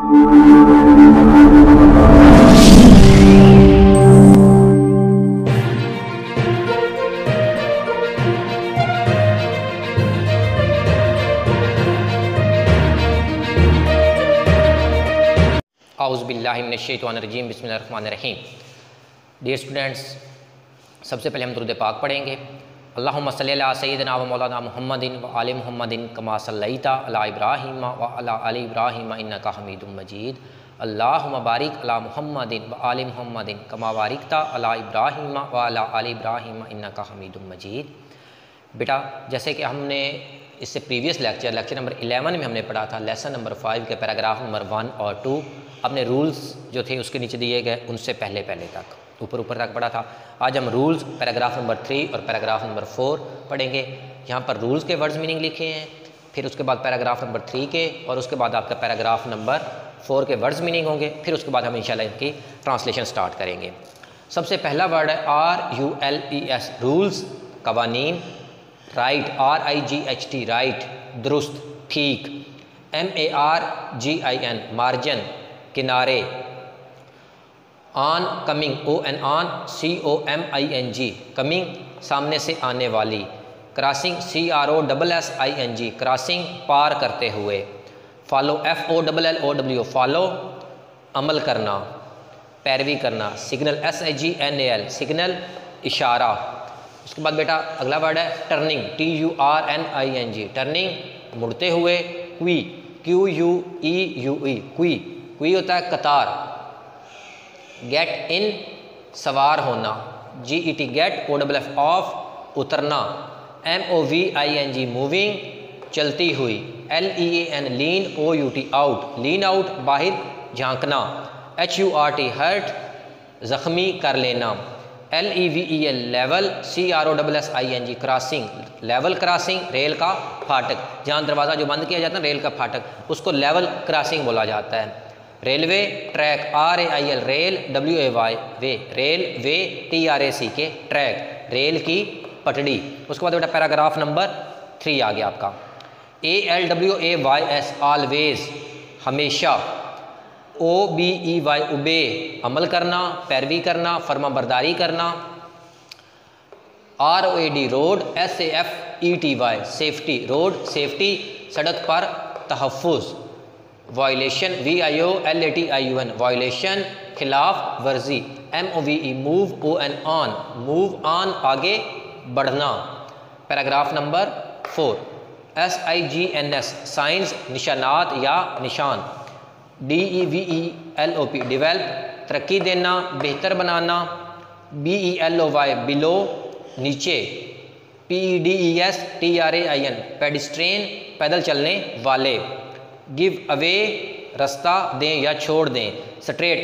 औज़ुबिल्लाहि मिनश्शैतानिर्रजीम बिस्मिल्लाहिर्रहमानिर्रहीम। Dear students, सबसे पहले हम दुरूद पाक पढ़ेंगे। अल्लाहुम्मा सल्लि अला सय्यिदिना व मौलाना मुहम्मदिन व आलि मुहम्मदिन कमा सल्लैता अला इब्राहीम व अला आलि इब्राहीम इन्नका हमीदुम मजीद। अल्लाहुम्मा बारिक अला मुहम्मदिन व आलि मुहम्मदिन कमा बारिकता अला इब्राहीम व अला आलि इब्राहीम इन्नका हमीदुम मजीद। बेटा, जैसे कि हमने इससे प्रीवियस लेक्चर नंबर 11 में हमने पढ़ा था, लेसन नंबर 5 के पैराग्राफ नंबर 1 और 2 अपने रूल्स जो थे उसके नीचे दिए गए उनसे पहले तक ऊपर तक पढ़ा था। आज हम रूल्स पैराग्राफ नंबर 3 और पैराग्राफ नंबर 4 पढ़ेंगे। यहाँ पर रूल्स के वर्ड्स मीनिंग लिखे हैं, फिर उसके बाद पैराग्राफ नंबर 3 के, और उसके बाद आपका पैराग्राफ नंबर 4 के वर्ड्स मीनिंग होंगे। फिर उसके बाद हम इंशाल्लाह इनकी ट्रांसलेशन स्टार्ट करेंगे। सबसे पहला वर्ड है RULES, रूल्स, कवानीन। राइट, RIGHT, राइट, दुरुस्त, ठीक। MARGIN, मार्जिन, किनारे। On, coming, ON, on, COMING, coming, सामने से आने वाली। क्रॉसिंग, CROSSING, क्रॉसिंग, पार करते हुए। फॉलो, FOLLOW, फॉलो, अमल करना, पैरवी करना। सिग्नल, SIGNAL, सिग्नल, इशारा। उसके बाद बेटा अगला वर्ड है टर्निंग, TURNING, टर्निंग, मुड़ते हुए। क्वी, QUEUE, क्वी होता है कतार। गेट इन, सवार होना। GET, गेट, OFF, ऑफ, उतरना। MOVING, मूविंग, चलती हुई। LEAN, lean, OUT, out, lean out, बाहर झांकना। HURT, हर्ट, जख्मी कर लेना। LEVEL, level. CROSSING, crossing, level crossing, rail का फाटक, जहाँ दरवाज़ा जो बंद किया जाता है रेल का फाटक, उसको लेवल क्रॉसिंग बोला जाता है। Railway, track, RAIL, rail, WAY, way, rail, way, TRACK, track, rail की पटड़ी। उसके बाद बेटा पैराग्राफ नंबर 3 आ गया आपका। ALWAYS, ऑलवेज, हमेशा। OBEY, उबे, अमल करना, पैरवी करना, फर्माबरदारी करना। ROAD, road. SAFETY, safety, road, safety, सड़क पर तहफ़्फ़ुज़। वायलेशन, VIOLATION, वायलेशन, खिलाफ वर्जी। MOVE, move, ON, move on, आगे बढ़ना। Paragraph number 4। SIGNS, साइंस, निशानात या निशान। DEVELOP, डिवेल्प, तरक्की देना, बेहतर बनाना। BELOY, बिलो, नीचे। PEDES, TRAIN, पेडिस्ट्रेन, पैदल चलने वाले। गिव अवे, रास्ता दें या छोड़ दें। स्ट्रेट,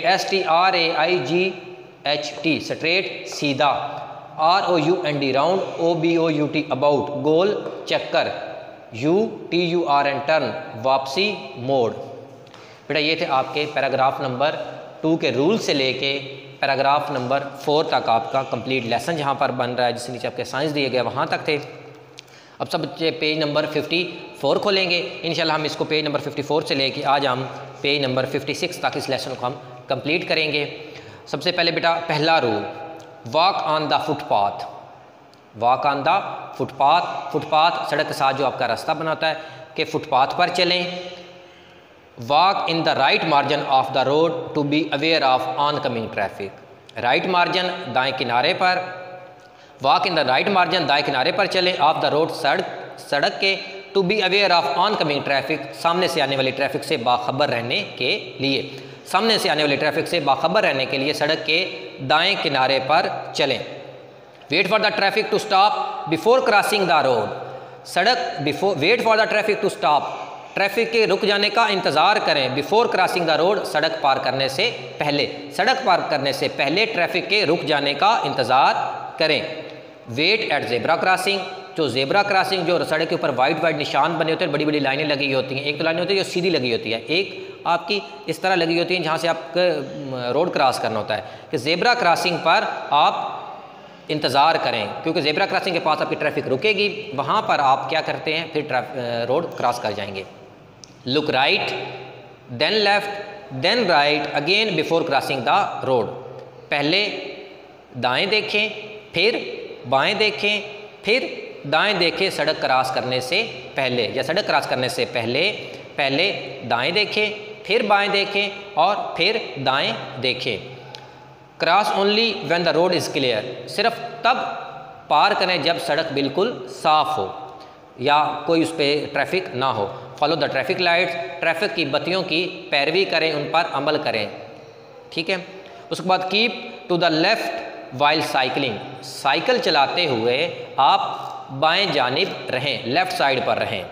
STRAIGHT, स्ट्रेट, सीधा। ROUND, round. OBOUT, अबाउट, गोल, चक्कर। UTURN, टर्न, वापसी, मोड़। बेटा ये थे आपके पैराग्राफ नंबर 2 के रूल से लेके पैराग्राफ नंबर 4 तक आपका कंप्लीट लेसन जहाँ पर बन रहा है, जिसके नीचे आपके साइंस दिए गए वहाँ तक थे। अब सब बच्चे पेज नंबर 54 खोलेंगे। इंशाल्लाह हम इसको पेज नंबर 54 से लेके आज हम पेज नंबर 56 तक इस लेसन को हम कंप्लीट करेंगे। सबसे पहले बेटा पहला rule, walk on the footpath. Walk on the footpath, footpath सड़क के साथ जो आपका रास्ता बनाता है कि फुटपाथ पर चलें। Walk in the right margin of the road to be aware of on coming traffic. Right margin, दाएं किनारे पर। Walk in the right margin, दाएं किनारे पर चलें। ऑफ द रोड, सड़क के। To be aware of on coming traffic, सामने से आने वाली ट्रैफिक से बाखबर रहने के लिए। सामने से आने वाली ट्रैफिक से बाखबर रहने के लिए सड़क के दाएं किनारे पर चलें। Wait for the traffic to stop before crossing the road. Wait for the traffic to stop, traffic के रुक जाने का इंतज़ार करें। बिफोर क्रॉसिंग द रोड, सड़क पार करने से पहले। सड़क पार करने से पहले ट्रैफिक के रुक जाने का इंतज़ार करें। वेट एट ज़ेब्रा क्रॉसिंग, जो ज़ेब्रा क्रॉसिंग जो सड़क के ऊपर वाइट निशान बने होते हैं, बड़ी बड़ी लाइनें लगी होती हैं। एक तो लाइन होती है जो सीधी लगी होती है, एक आपकी इस तरह लगी होती है जहाँ से आपको रोड क्रॉस करना होता है कि ज़ेब्रा क्रॉसिंग पर आप इंतज़ार करें, क्योंकि ज़ेब्रा क्रॉसिंग के पास आपकी ट्रैफिक रुकेगी, वहाँ पर आप क्या करते हैं फिर रोड क्रॉस कर जाएंगे। Look right then left then right again before crossing the road. पहले दाएं देखें, फिर बाएं देखें, फिर दाएं देखें सड़क क्रॉस करने से पहले, या सड़क क्रॉस करने से पहले पहले दाएं देखें, फिर बाएं देखें और फिर दाएं देखें। Cross only when the road is clear, सिर्फ तब पार करें जब सड़क बिल्कुल साफ़ हो या कोई उस पर ट्रैफिक ना हो। Follow the traffic lights, traffic की बत्तियों की पैरवी करें, उन पर अमल करें, ठीक है। उसके बाद keep to the left while cycling, cycle चलाते हुए आप बाएं जानिब रहें, लेफ़्ट साइड पर रहें।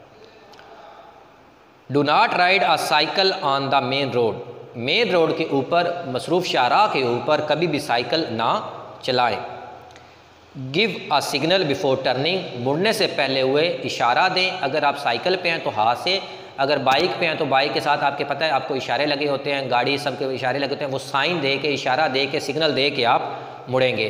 Do not ride a cycle on the main road, main road के ऊपर मसरूफ़ शाहराह के ऊपर कभी भी साइकिल ना चलाएं। Give a signal before turning, मुड़ने से पहले हुए इशारा दें। अगर आप साइकिल पे हैं तो हाथ से, अगर बाइक पे हैं तो बाइक के साथ आपके पता है आपको इशारे लगे होते हैं, गाड़ी सबके इशारे लगे होते हैं, वो साइन दे के, इशारा दे के, सिग्नल दे के आप मुड़ेंगे।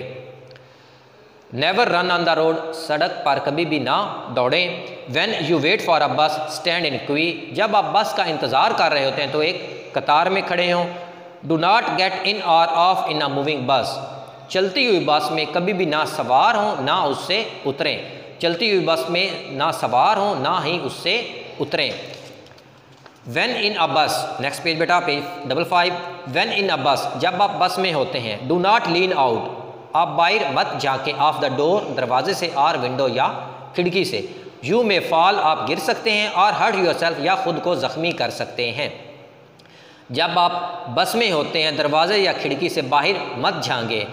Never run on the road, सड़क पर कभी भी ना दौड़ें। When you wait for a bus stand इन क्वी, जब आप बस का इंतज़ार कर रहे होते हैं तो एक कतार में खड़े हों। डू नॉट गेट इन और ऑफ इन अ मूविंग बस, चलती हुई बस में कभी भी ना सवार हों ना उससे उतरें, चलती हुई बस में ना सवार हों ना ही उससे उतरें। When in a bus, next page बेटा, page 55। When in a bus, जब आप बस में होते हैं। डू नॉट लीन आउट, आप बाहर मत झांकें, ऑफ द डोर, दरवाजे से, और विंडो या खिड़की से। यू में फॉल, आप गिर सकते हैं, और हर्ट योरसेल्फ, या खुद को ज़ख्मी कर सकते हैं। जब आप बस में होते हैं दरवाजे या खिड़की से बाहर मत झांकें,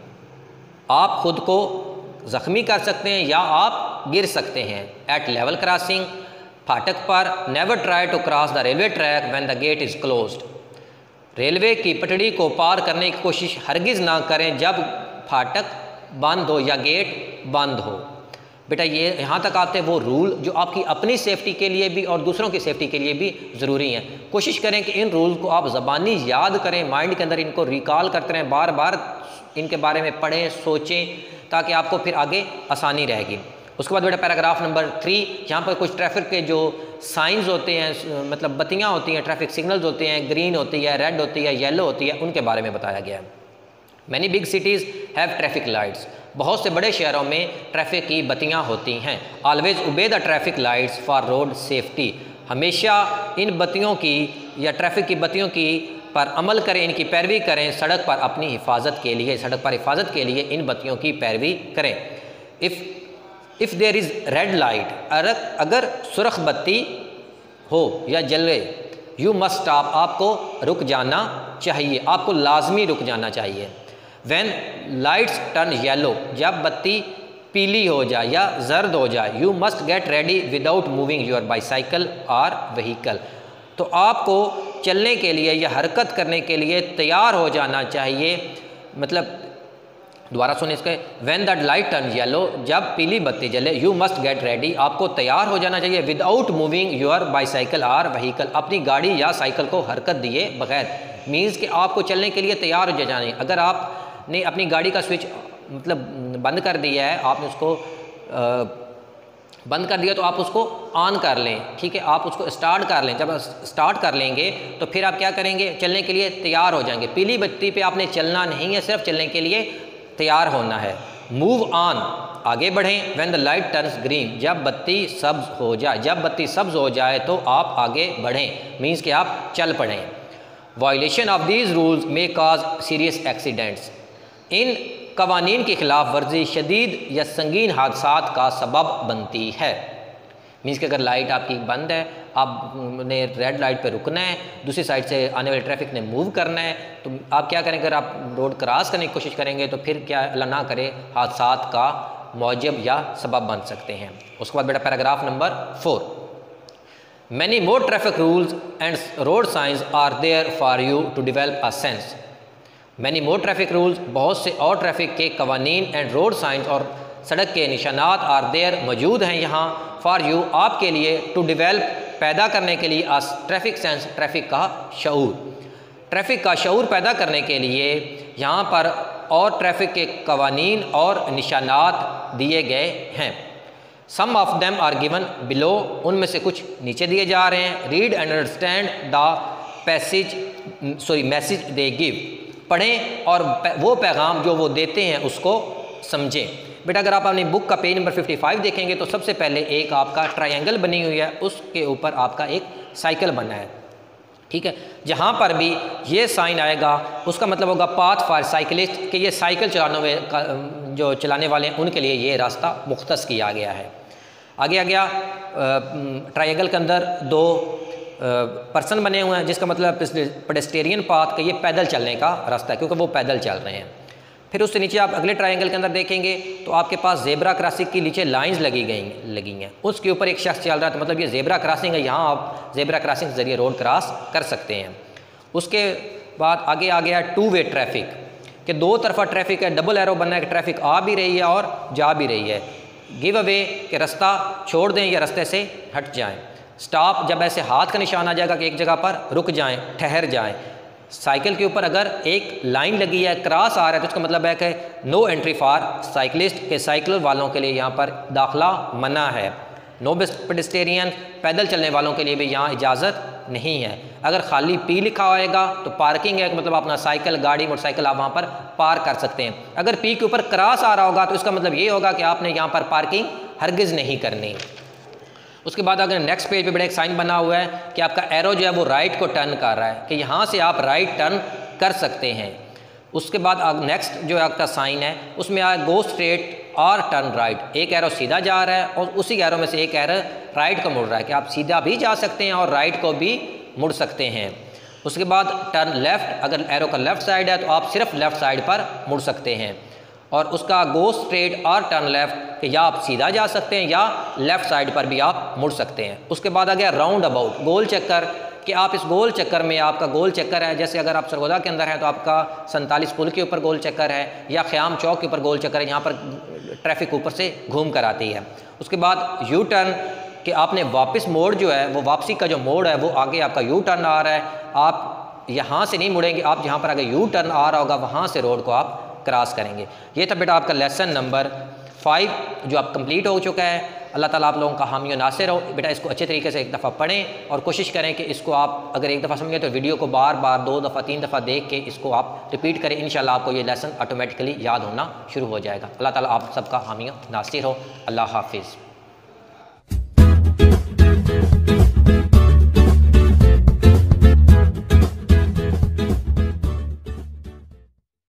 आप खुद को ज़ख्मी कर सकते हैं या आप गिर सकते हैं। एट लेवल क्रॉसिंग, फाटक पर। Never try to cross the railway track when the gate is closed, railway की पटड़ी को पार करने की कोशिश हरगिज़ ना करें जब फाटक बंद हो या गेट बंद हो। बेटा ये यहाँ तक आते हैं वो रूल जो आपकी अपनी सेफ्टी के लिए भी और दूसरों की सेफ्टी के लिए भी ज़रूरी हैं। कोशिश करें कि इन रूल को आप ज़बानी याद करें, माइंड के अंदर इनको रिकॉल करते रहें, बार बार इनके बारे में पढ़ें, सोचें, ताकि आपको फिर आगे आसानी रहेगी। उसके बाद बेटा पैराग्राफ नंबर 3, यहाँ पर कुछ ट्रैफिक के जो साइंस होते हैं, मतलब बत्तियाँ होती हैं, ट्रैफिक सिग्नल्स होते हैं, ग्रीन होती है, रेड होती है, येलो होती है, उनके बारे में बताया गया है। Many big cities have traffic lights, बहुत से बड़े शहरों में ट्रैफिक की बत्तियाँ होती हैं। Always obey the traffic lights for road safety, हमेशा इन बत्तियों की या ट्रैफिक की बत्तियों की पर अमल करें, इनकी पैरवी करें, सड़क पर अपनी हिफाजत के लिए, सड़क पर हिफाजत के लिए इन बत्तियों की पैरवी करें। If there is red light, अगर सुर्ख बत्ती हो या जले, यू मस्ट स्टॉप, आपको रुक जाना चाहिए, आपको लाजमी रुक जाना चाहिए। व्हेन लाइट्स टर्न येलो, जब बत्ती पीली हो जाए या जर्द हो जाए, you must get ready without moving your bicycle और व्हीकल, तो आपको चलने के लिए या हरकत करने के लिए तैयार हो जाना चाहिए। मतलब दोबारा सुनिए इसके, when the light turn yellow, जब पीली बत्ती जले, यू मस्ट गेट रेडी, आपको तैयार हो जाना चाहिए, विदाउट मूविंग योर बाईसाइकिल और व्हीकल, अपनी गाड़ी या साइकिल को हरकत दिए बगैर। मीन्स कि आपको चलने के लिए तैयार हो जाना है। अगर आपने अपनी गाड़ी का स्विच मतलब बंद कर दिया है, आपने उसको बंद कर दिया तो आप उसको ऑन कर लें, ठीक है, आप उसको स्टार्ट कर लें। जब स्टार्ट कर लेंगे तो फिर आप क्या करेंगे, चलने के लिए तैयार हो जाएंगे। पीली बत्ती पे आपने चलना नहीं है, सिर्फ चलने के लिए तैयार होना है। मूव ऑन, आगे बढ़ें। When the light turns green, जब बत्ती सब्ज हो जाए, जब बत्ती सब्ज हो जाए तो आप आगे बढ़ें, मीन्स कि आप चल पड़ें। Violation of these rules may cause serious accidents, इन कवानीन की खिलाफ वर्जी शदीद या संगीन हादसात का सबब बनती है। मीन्स कि अगर लाइट आपकी बंद है, आपने रेड लाइट पे रुकना है, दूसरी साइड से आने वाले ट्रैफिक ने मूव करना है, तो आप क्या करें, अगर आप रोड क्रॉस करने की कोशिश करेंगे तो फिर क्या अल्लाह ना करे हादसात का मौजब या सबब बन सकते हैं। उसके बाद बेटा paragraph number 4, many more traffic rules and road signs are there for you to develop a sense. Many more traffic rules, बहुत से और ट्रैफिक के कवानीन, एंड रोड साइंस, और सड़क के निशानात, आर देयर, मौजूद हैं यहाँ, फॉर यू, आपके लिए, टू डिवेल्प, पैदा करने के लिए, अस, ट्रैफिक सेंस, ट्रैफिक का शऊर, ट्रैफिक का शऊर पैदा करने के लिए यहाँ पर और ट्रैफिक के कवानीन और निशानात दिए गए हैं। Some of them are given below, उनमें से कुछ नीचे दिए जा रहे हैं। Read and understand the message they give, पढ़ें और वो पैगाम जो वो देते हैं उसको समझें। बेटा अगर आप अपनी बुक का पेज नंबर 55 देखेंगे तो सबसे पहले एक आपका ट्रायंगल बनी हुई है, उसके ऊपर आपका एक साइकिल बना है, ठीक है। जहाँ पर भी ये साइन आएगा उसका मतलब होगा पाथ फॉर साइकिलिस्ट, कि ये साइकिल जो चलाने वाले हैं उनके लिए ये रास्ता मुख्तस किया गया है। आगे आ गया ट्रायंगल के अंदर दो पर्सन बने हुए हैं, जिसका मतलब पेडेस्टेरियन पाथ, कि ये पैदल चलने का रास्ता है क्योंकि वो पैदल चल रहे हैं। फिर उससे नीचे आप अगले ट्रायंगल के अंदर देखेंगे तो आपके पास जेब्रा क्रॉसिंग की नीचे लाइंस लगी हैं, उसके ऊपर एक शख्स चल रहा है, तो मतलब ये जेब्रा क्रॉसिंग है, यहाँ आप जेब्रा क्रॉसिंग के ज़रिए रोड क्रॉस कर सकते हैं। उसके बाद आगे आ गया टू वे ट्रैफिक, कि दो तरफा ट्रैफिक है, डबल एरो बनना है कि ट्रैफिक आ भी रही है और जा भी रही है। गिव अवे कि रास्ता छोड़ दें या रास्ते से हट जाएं। स्टॉप जब ऐसे हाथ का निशान आ जाएगा कि एक जगह पर रुक जाएं, ठहर जाएं। साइकिल के ऊपर अगर एक लाइन लगी है, क्रॉस आ रहा है, तो उसका मतलब है कि नो एंट्री फॉर साइकिलिस्ट, के साइकिल वालों के लिए यहाँ पर दाखिला मना है। नो पेडेस्टेरियन, पैदल चलने वालों के लिए भी यहाँ इजाज़त नहीं है। अगर खाली पी लिखा होएगा तो पार्किंग है, मतलब अपना साइकिल, गाड़ी, मोटरसाइकिल आप वहाँ पर पार्क कर सकते हैं। अगर पी के ऊपर क्रॉस आ रहा होगा तो इसका मतलब ये होगा कि आपने यहाँ पर पार्किंग हरगिज़ नहीं करनी। उसके बाद अगर नेक्स्ट पेज पे बड़ा एक साइन बना हुआ है कि आपका एरो जो है वो राइट को टर्न कर रहा है, कि यहाँ से आप राइट टर्न कर सकते हैं। उसके बाद नेक्स्ट जो आपका साइन है उसमें गो स्ट्रेट और टर्न राइट, एक एरो सीधा जा रहा है और उसी एरो में से एक एरो राइट को मुड़ रहा है, कि आप सीधा भी जा सकते हैं और राइट को भी मुड़ सकते हैं। उसके बाद टर्न लेफ़्ट, अगर एरो का लेफ़्ट साइड है तो आप सिर्फ लेफ़्ट साइड पर मुड़ सकते हैं। और उसका गो स्ट्रेट और टर्न लेफ़्ट, कि या आप सीधा जा सकते हैं या लेफ़्ट साइड पर भी आप मुड़ सकते हैं। उसके बाद आ गया राउंड अबाउट, गोल चक्कर, कि आप इस गोल चक्कर में, आपका गोल चक्कर है, जैसे अगर आप सरगोदा के अंदर है तो आपका 47 पुल के ऊपर गोल चक्कर है या ख़याम चौक के ऊपर गोल चक्कर है, यहाँ पर ट्रैफिक ऊपर से घूम कर आती है। उसके बाद यू टर्न, कि आपने वापस मोड़ जो है वो वापसी का जो मोड़ है वो आगे आपका यू टर्न आ रहा है, आप यहाँ से नहीं मुड़ेंगे, आप जहाँ पर आगे यू टर्न आ रहा होगा वहाँ से रोड को आप क्रॉस करेंगे। ये था बेटा आपका लेसन नंबर 5 जो आप कंप्लीट हो चुका है। अल्लाह ताला आप लोगों का हामी और नासिर हो। बेटा इसको अच्छे तरीके से एक दफ़ा पढ़ें और कोशिश करें कि इसको आप अगर एक दफ़ा समझें तो वीडियो को बार बार 2 दफ़ा 3 दफ़ा देख के इसको आप रिपीट करें। इंशाल्लाह आपको ये लेसन ऑटोमेटिकली याद होना शुरू हो जाएगा। अल्लाह ताला आप सबका हामी और नासिर हो। अल्लाह हाफिज़।